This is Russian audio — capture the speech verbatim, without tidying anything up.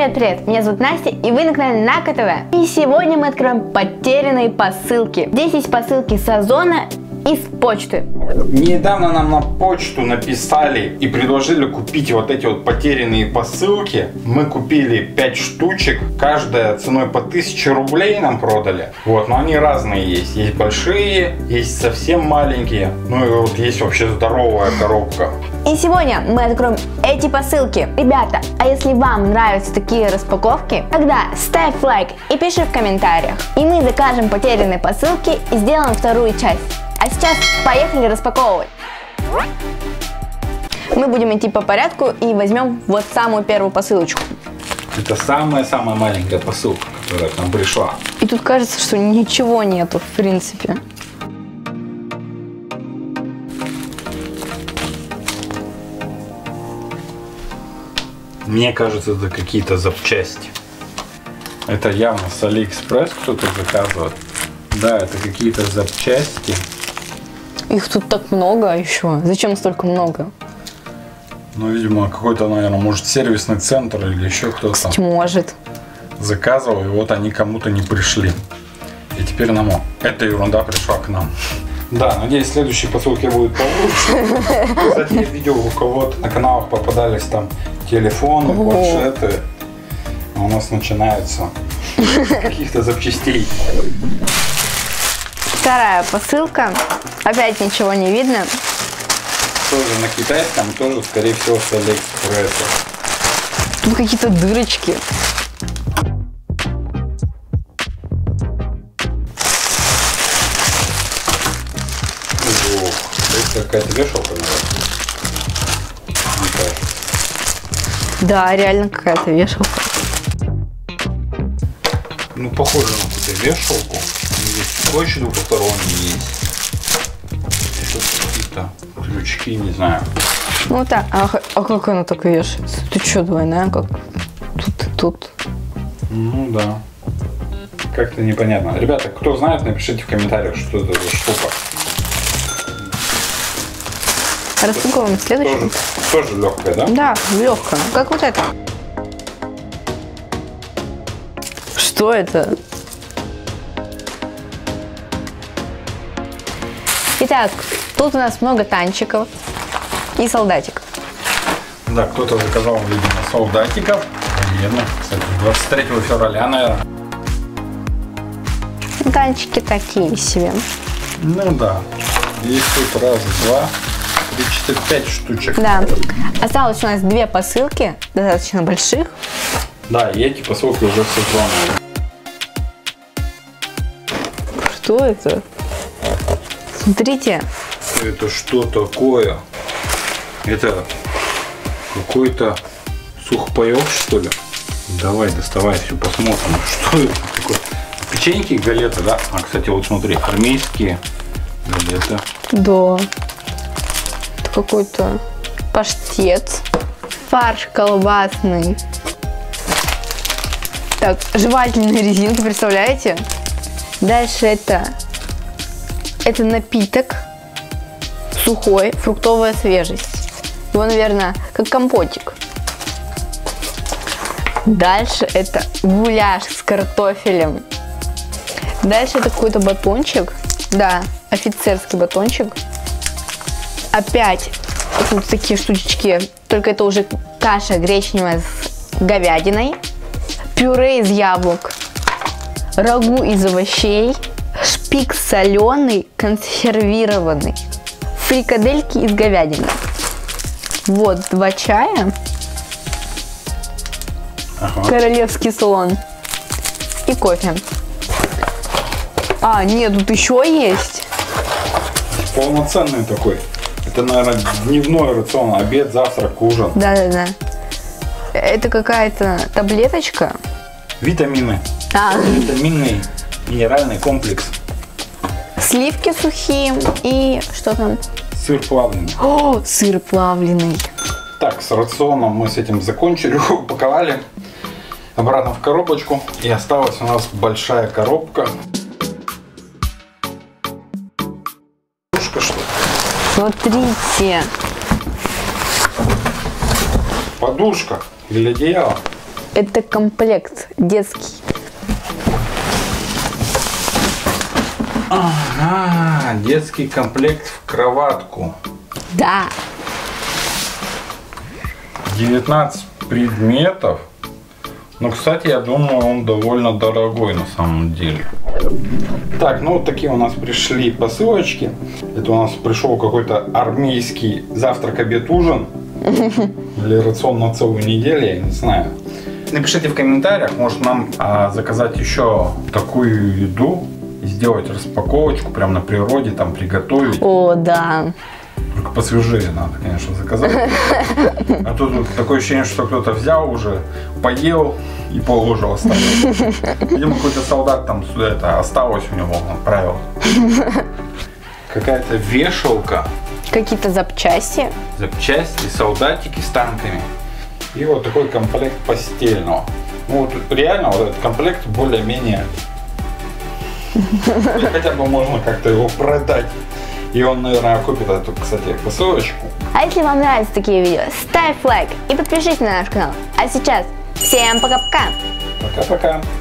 привет-привет! Меня зовут Настя, и вы на канале на ка тэ вэ. И сегодня мы откроем потерянные посылки. Здесь есть посылки с Озона и с почты. Недавно нам на почту написали и предложили купить вот эти вот потерянные посылки. Мы купили пять штучек, каждая ценой по тысяче рублей нам продали. Вот, но они разные есть. Есть большие, есть совсем маленькие, ну и вот есть вообще здоровая коробка. И сегодня мы откроем эти посылки. Ребята, а если вам нравятся такие распаковки, тогда ставь лайк и пиши в комментариях. И мы закажем потерянные посылки и сделаем вторую часть. А сейчас поехали распаковывать. Мы будем идти по порядку и возьмем вот самую первую посылочку. Это самая-самая маленькая посылка, которая к нам пришла. И тут кажется, что ничего нету, в принципе. Мне кажется, это какие-то запчасти. Это явно с Алиэкспресс кто-то заказывает. Да, это какие-то запчасти. Их тут так много еще. Зачем столько много? Ну, видимо, какой-то, наверное, может, сервисный центр или еще кто-то. Может. Заказывал, и вот они кому-то не пришли. И теперь нам эта ерунда пришла к нам. Да, надеюсь, следующие посылки будут получше. Кстати, я видел, у кого-то на каналах попадались там телефоны, планшеты. А у нас начинаются с каких-то запчастей. Вторая посылка. Опять ничего не видно. Тоже на китайском, тоже, скорее всего, с Алиэкспресса. Тут какие-то дырочки. Ох, это какая-то вешалка, наверное. Да, реально какая-то вешалка. Ну, похоже на какую-то вешалку. Здесь скотч двухсторонний есть. Еще какие-то крючки, не знаю. Ну так, а, а как она так вешается? Ты что, двойная? Как тут и тут? Ну да. Как-то непонятно. Ребята, кто знает, напишите в комментариях, что это за штука. Распаковываем следующую. Тоже, тоже легкая, да? Да, легкая. Как вот это. Что это? Итак, тут у нас много танчиков и солдатиков. Да, кто-то заказал, видимо, солдатиков. Наверное, кстати, двадцать третьего февраля, наверное. Танчики такие себе. Ну да. Есть тут раз, два, три, четыре, пять штучек. Да. Осталось у нас две посылки, достаточно больших. Да, и эти посылки уже сезонные. Что это? Смотрите. Это что такое? Это какой-то сухпайок, что ли? Давай, доставай все, посмотрим, что это такое. Печеньки, галеты, да? А, кстати, вот смотри, армейские галеты. Да. Это какой-то паштет. Фарш колбасный. Так, жевательные резинки, представляете? Дальше это, это напиток сухой, фруктовая свежесть. Его, наверное, как компотик. Дальше это гуляш с картофелем. Дальше это какой-то батончик. Да, офицерский батончик. Опять тут такие штучечки. Только это уже каша гречневая с говядиной. Пюре из яблок. Рагу из овощей. Шпик соленый, консервированный. Фрикадельки из говядины. Вот два чая. Ага. Королевский слон. И кофе. А, нет, тут еще есть. Полноценный такой. Это, наверное, дневной рацион. Обед, завтрак, ужин. Да-да-да. Это какая-то таблеточка. Витамины. А. Витаминный минеральный комплекс. Сливки сухие и что там? Сыр плавленый. О, сыр плавленый. Так, с рационом мы с этим закончили, упаковали обратно в коробочку. И осталась у нас большая коробка. Подушка, что ли? Смотрите. Подушка или одеяло. Это комплект детский. Ага, детский комплект в кроватку. Да. девятнадцать предметов. Но, кстати, я думаю, он довольно дорогой на самом деле. Так, ну вот такие у нас пришли посылочки. Это у нас пришел какой-то армейский завтрак, обед, ужин. Или рацион на целую неделю, я не знаю. Напишите в комментариях, может нам а, заказать еще такую еду. Сделать распаковочку прямо на природе, там приготовить. О, да. Только посвежее надо, конечно, заказать. А тут вот такое ощущение, что кто-то взял уже, поел и положил, оставил. Видимо, какой-то солдат там сюда это осталось у него, он отправил. Какая-то вешалка. Какие-то запчасти. Запчасти, солдатики с танками. И вот такой комплект постельного. Ну вот реально вот этот комплект более-менее... Хотя бы можно как-то его продать. И он, наверное, купит эту, кстати, посылочку. А если вам нравятся такие видео, ставь лайк и подпишись на наш канал. А сейчас всем пока-пока! Пока-пока!